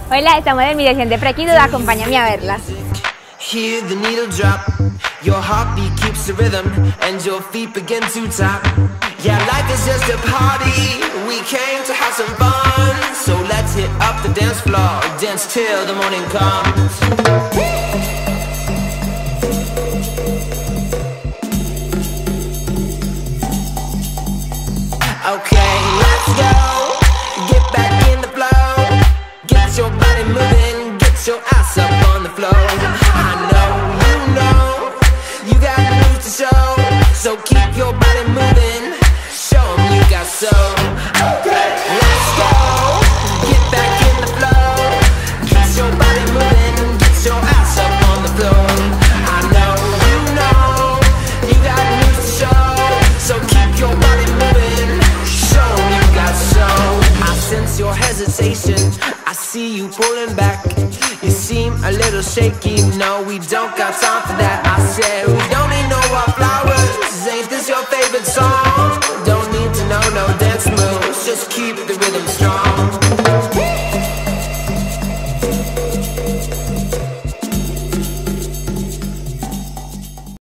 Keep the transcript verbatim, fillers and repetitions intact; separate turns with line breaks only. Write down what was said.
Hola, estamos en mi dirección de Freaky Dude, acompáñame a verlas.
Hear the needle drop, your heartbeat keeps the rhythm, and your feet begin to tap. Yeah, life is just a party, we came to have some fun. So let's hit up the dance floor, dance till the morning comes. Okay, let's go, get back in the flow. Get your body moving, get your ass up on the floor. I know, you know, you got news to show. So keep your body moving, show 'em you got soul. Okay, let's go, get back in the flow. Get your body moving, get your ass up on the floor. I know, you know, you got news to show. So keep your body moving, show 'em you got soul. I sense your hesitation, I see you pulling back. You seem a little shaky, no, we don't got time for that. I said we don't